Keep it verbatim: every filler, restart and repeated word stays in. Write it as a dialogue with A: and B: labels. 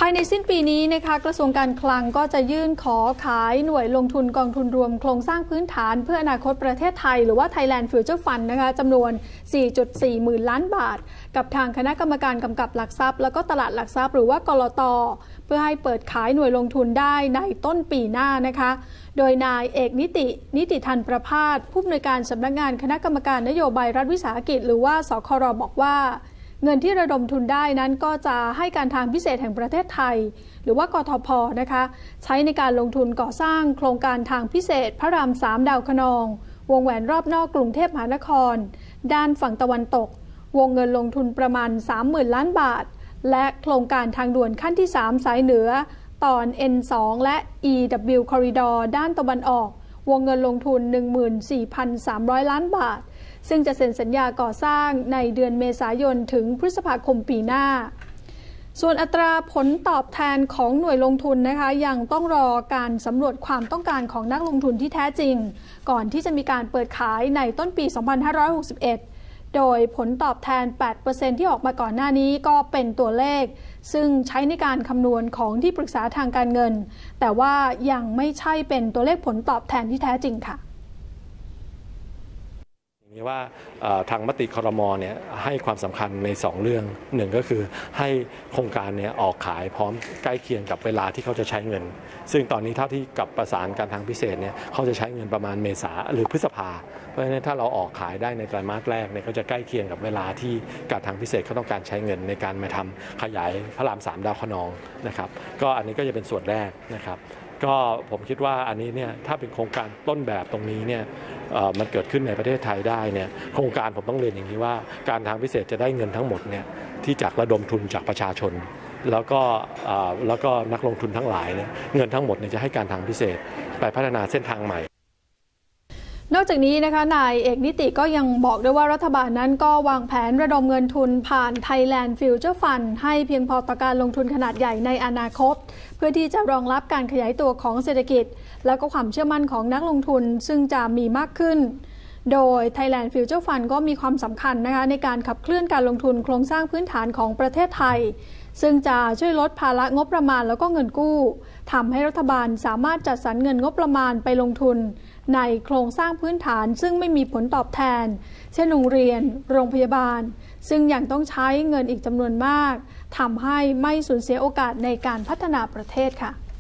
A: ภายในสิ้นปีนี้นะคะกระทรวงการคลังก็จะยื่นขอขายหน่วยลงทุนกองทุนรวมโครงสร้างพื้นฐานเพื่ออนาคตประเทศไทยหรือว่า Thailand Future Fund นะคะจำนวน สี่จุดสี่ หมื่นล้านบาทกับทางคณะกรรมการกำกับหลักทรัพย์แล้วก็ตลาดหลักทรัพย์หรือว่ากลต.เพื่อให้เปิดขายหน่วยลงทุนได้ในต้นปีหน้านะคะโดยนายเอกนิตินิติธันประภาสผู้อำนวยการสำนักงานคณะกรรมการนโยบายรัฐวิสาหกิจหรือว่าสคร.บอกว่าเงินที่ระดมทุนได้นั้นก็จะให้การทางพิเศษแห่งประเทศไทยหรือว่ากทพ.นะคะใช้ในการลงทุนก่อสร้างโครงการทางพิเศษพระรามสามดาวคะนองวงแหวนรอบนอกกรุงเทพมหานครด้านฝั่งตะวันตกวงเงินลงทุนประมาณ สามหมื่น ล้านบาทและโครงการทางด่วนขั้นที่สามสายเหนือตอน เอ็น สอง และ อี ดับเบิลยู Corridor ด้านตะวันออกวงเงินลงทุน หนึ่งหมื่นสี่พันสามร้อย ล้านบาทซึ่งจะเซ็นสัญญาก่อสร้างในเดือนเมษายนถึงพฤษภาคมปีหน้าส่วนอัตราผลตอบแทนของหน่วยลงทุนนะคะยังต้องรอการสำรวจความต้องการของนักลงทุนที่แท้จริงก่อนที่จะมีการเปิดขายในต้นปี สองพันห้าร้อยหกสิบเอ็ด โดยผลตอบแทน แปดเปอร์เซ็นต์ ที่ออกมาก่อนหน้านี้ก็เป็นตัวเลขซึ่งใช้ในการคำนวณของที่ปรึกษาทางการเงินแต่ว่ายังไม่ใช่เป็นตัวเลขผลตอบแทนที่แท้จริงค่ะ
B: นี้ว่าทางมติครม.เนี่ยให้ความสำคัญในสองเรื่องหนึ่งก็คือให้โครงการเนี่ยออกขายพร้อมใกล้เคียงกับเวลาที่เขาจะใช้เงินซึ่งตอนนี้เท่าที่กับประสานการทางพิเศษเนี่ยเขาจะใช้เงินประมาณเมษาหรือพฤษภาเพราะฉะนั้นถ้าเราออกขายได้ในไตรมาสแรกเนี่ยก็จะใกล้เคียงกับเวลาที่การทางพิเศษเขาต้องการใช้เงินในการมาทำขยายพระรามสามดาวคะนองนะครับก็อันนี้ก็จะเป็นส่วนแรกนะครับก็ผมคิดว่าอันนี้เนี่ยถ้าเป็นโครงการต้นแบบตรงนี้เนี่ยมันเกิดขึ้นในประเทศไทยได้เนี่ยโครงการผมต้องเรียนอย่างนี้ว่าการทางพิเศษจะได้เงินทั้งหมดเนี่ยที่จากระดมทุนจากประชาชนแล้วก็แล้วก็นักลงทุนทั้งหลายเนี่ยเงินทั้งหมดเนี่ยจะให้การทางพิเศษไปพัฒนาเส้นทางใหม่
A: นอกจากนี้นะคะนายเอกนิติก็ยังบอกด้วยว่ารัฐบาลนั้นก็วางแผนระดมเงินทุนผ่าน Thailand Future Fund ให้เพียงพอต่อการลงทุนขนาดใหญ่ในอนาคตเพื่อที่จะรองรับการขยายตัวของเศรษฐกิจแล้วก็ความเชื่อมั่นของนักลงทุนซึ่งจะมีมากขึ้นโดย Thailand Future Fund ก็มีความสำคัญนะคะในการขับเคลื่อนการลงทุนโครงสร้างพื้นฐานของประเทศไทยซึ่งจะช่วยลดภาระงบประมาณแล้วก็เงินกู้ทำให้รัฐบาลสามารถจัดสรรเงินงบประมาณไปลงทุนในโครงสร้างพื้นฐานซึ่งไม่มีผลตอบแทนเช่นโรงเรียนโรงพยาบาลซึ่งยังต้องใช้เงินอีกจำนวนมากทำให้ไม่สูญเสียโอกาสในการพัฒนาประเทศค่ะ